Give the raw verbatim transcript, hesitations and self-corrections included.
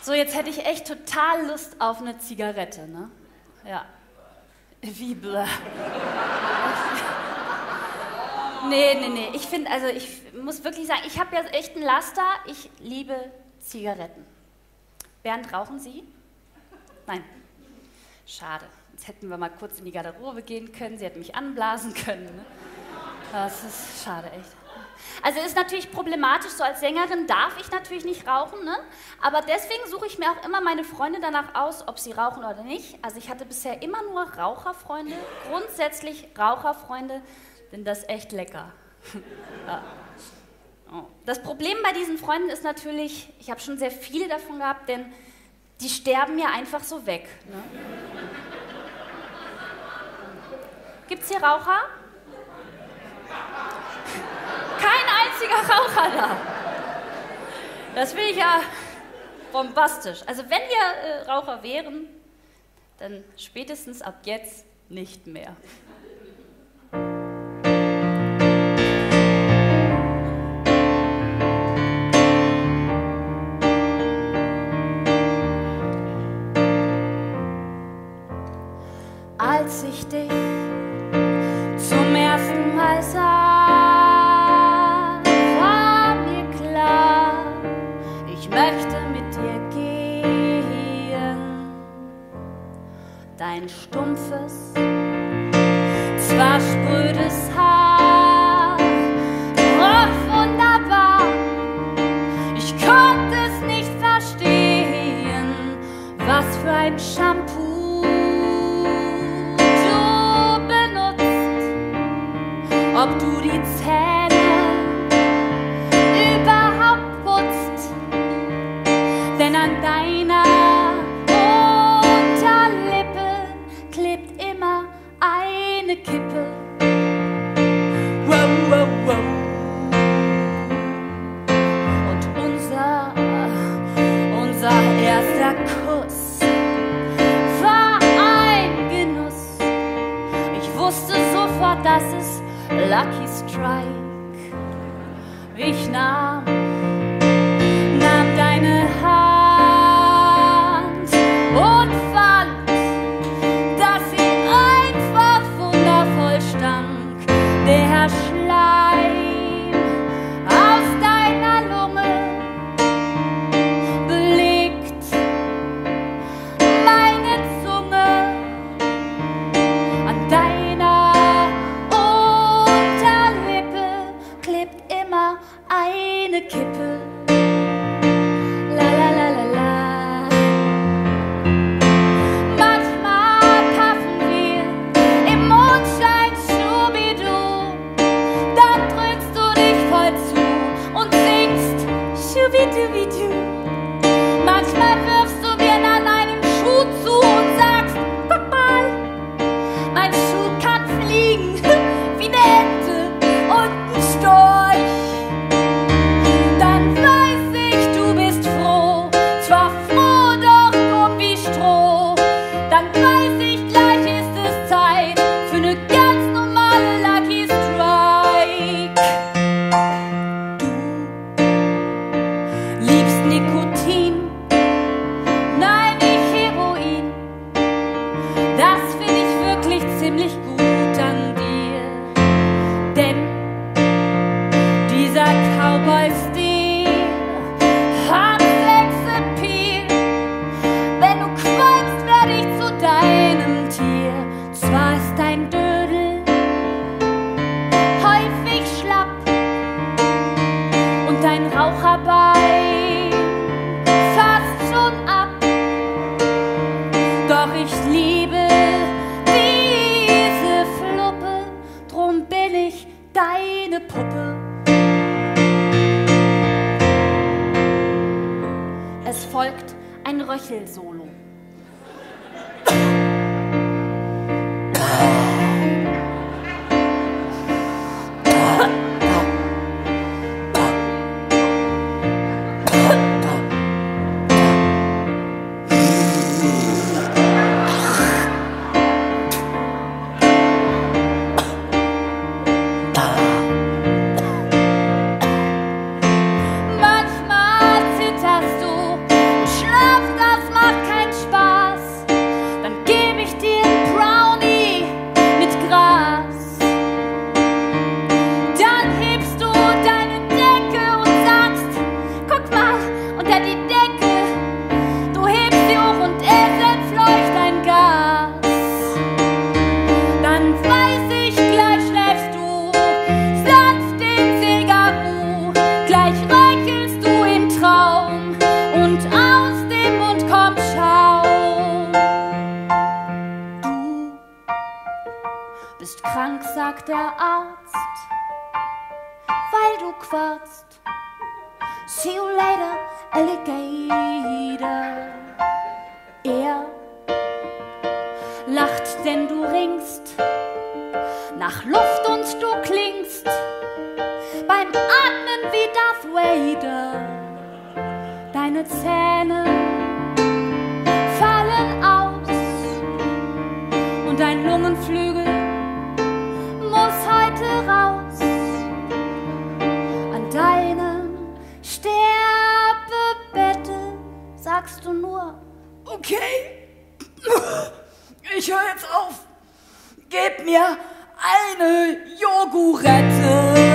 So, jetzt hätte ich echt total Lust auf eine Zigarette, ne? Ja. Wie bläh. Nee, nee, nee. Ich finde, also ich muss wirklich sagen, ich habe ja echt ein Laster. Ich liebe Zigaretten. Bernd, rauchen Sie? Nein. Schade. Jetzt hätten wir mal kurz in die Garderobe gehen können. Sie hätten mich anblasen können. Ne? Das ist schade, echt. Also ist natürlich problematisch, so als Sängerin darf ich natürlich nicht rauchen, ne? Aber deswegen suche ich mir auch immer meine Freunde danach aus, ob sie rauchen oder nicht. Also ich hatte bisher immer nur Raucherfreunde, grundsätzlich Raucherfreunde, denn das ist echt lecker. Ja. Oh. Das Problem bei diesen Freunden ist natürlich, ich habe schon sehr viele davon gehabt, denn die sterben mir einfach so weg. Ne? Gibt's hier Raucher? Kein einziger Raucher da. Das finde ich ja bombastisch. Also wenn wir äh, Raucher wären, dann spätestens ab jetzt nicht mehr. Als ich dich zum ersten Mal sah, war mir klar, ich möchte mit dir gehen. Dein stumpfes, zwar sprödes Haar roch wunderbar. Ich konnte es nicht verstehen, was für ein Shampoo ob du die Zähne überhaupt putzt, denn an deiner Unterlippe klebt immer eine Kippe. Wow, wow, wow. Und unser, unser erster Kuss war ein Genuss. Ich wusste sofort, dass es Lucky Strike. Ich nahm, nahm deine Hand und fand, dass sie einfach wundervoll stank. Der Schleim aus deiner Lunge belegt meine Zunge an deiner eine Kippe. La la la la la. Manchmal paffen wir im Mondschein Schubidu. Dann drückst du dich voll zu und singst Schubidubidu. Manchmal wirfst du mir dann einen Schuh zu und sagst, guck mal, mein Schuh kann fliegen wie eine Ente und ein Storch. Es folgt ein Röchelsolo. Manchmal zitterst du, schlaf weil du quarzt. See you later, Alligator. Er lacht, denn du ringst nach Luft und du klingst beim Atmen wie Darth Vader. Deine Zähne fallen aus und dein Lungenflügel muss heute raus. An deinem Sterbebette sagst du nur: Okay, ich höre jetzt auf. Gib mir eine Jogurette.